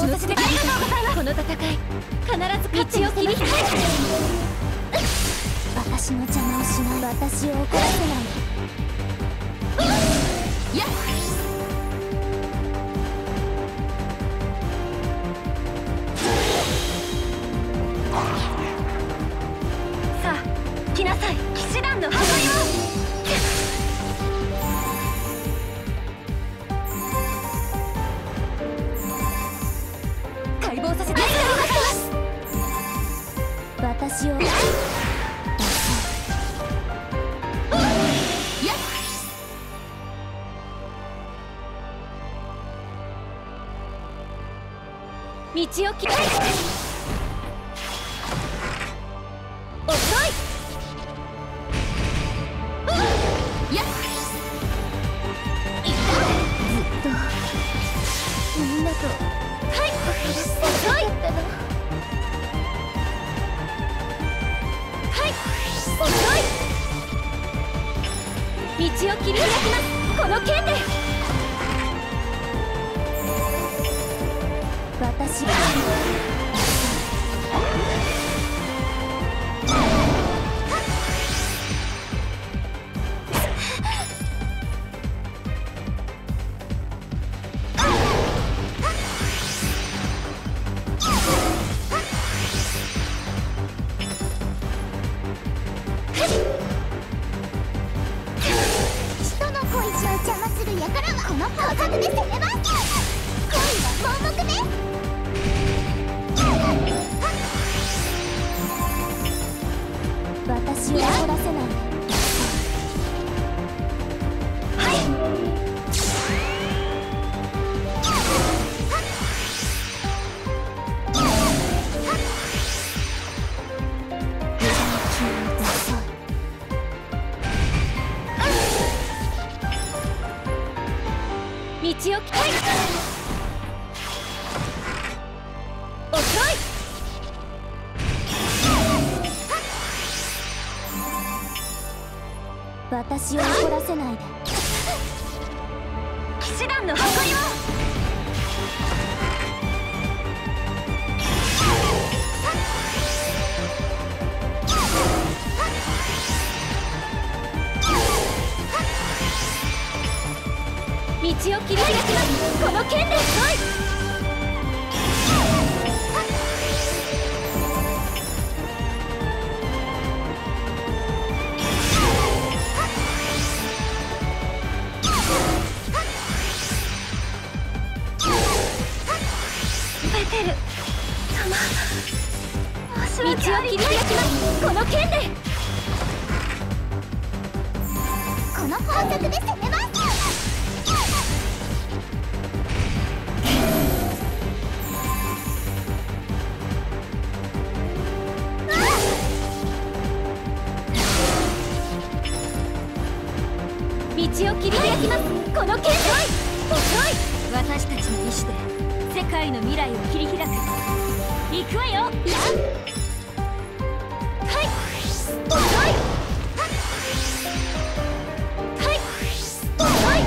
させてありがとうございます。この戦い必ず道を切り開く。私の邪魔をしない。私を怒らせない。やっさあ来なさい、騎士団の誇りを。解剖させていただきます。私を道を切り開く。遅い。やっずっとみんなとはい遅いったな。はい遅い。道を切り開きます。この剣で私が人の恋路を邪魔する輩はこの法則で攻めます。恋は盲目です。私を怒らせない。はい。道を切り開く。遅い。私を怒らせないで。騎士団の誇りを。道を切り開きます。この剣で来い。道を切り開きます。この剣でこの法則で攻めます。道を切り開きます。この剣で遅い。私たちの意志で世界の未来を切り開く。行くわよ。はい遅い。はい遅い。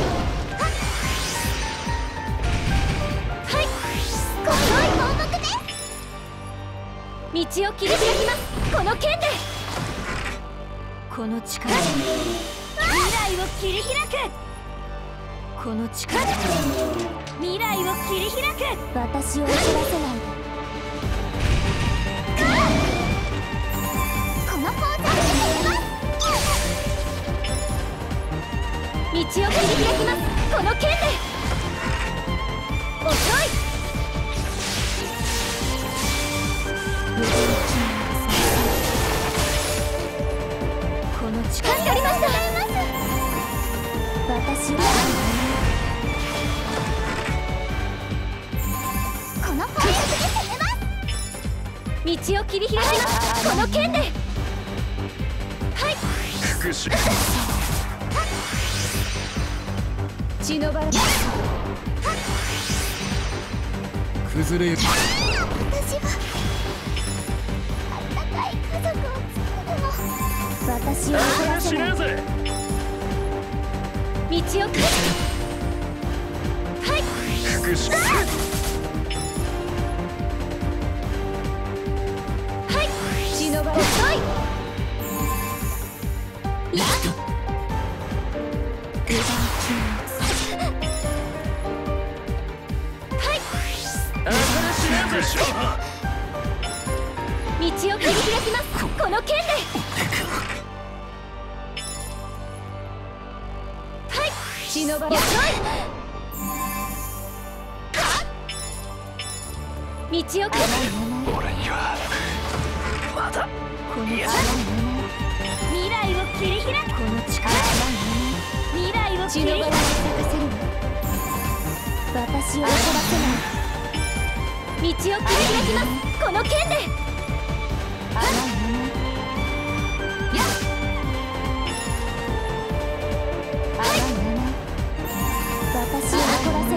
はい遅い。盲目です。道を切り開きます。この剣でこの力で未来を切り開く。この力で未来を切り開く。私を怒らせないで。この法則で攻めます。道を切り開きます。この剣で遅い。この力になりました。私はこの法則で攻めます。道を切り開きます。この剣ではい復讐血のバラ崩れゆき。私はあったかい家族を作るの。私を怒らせない。道を切りはい復讐道を切り開きます、この剣で。はい、忍ばれよい。道を切り開きます。 俺にはまだこの力、未来を切り開く。この力、未来を切り開く。私を怒らせない。道を切り開きます、この剣で。私を怒らせない。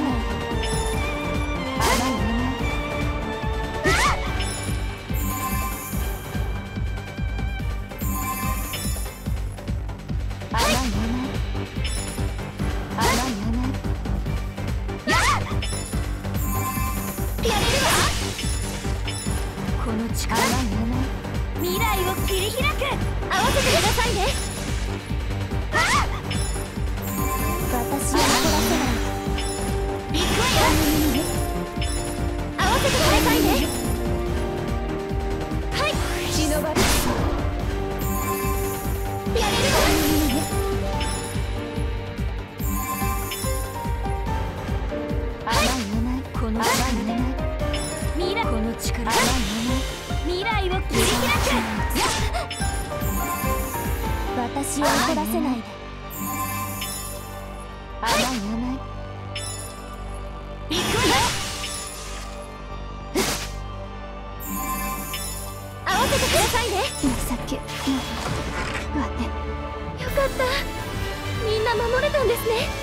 この力、未来を切り開く。合わせてくださいね。私を怒らせない。行くわよ。合わせてくださいね。はい、忍ばれやれるわ。はい、この力、未来、この力、未来を切り開く。私を怒らせないで。甘い甘い。行くわよ。合わせてくださいね。情けないわね。よかった、みんな守れたんですね。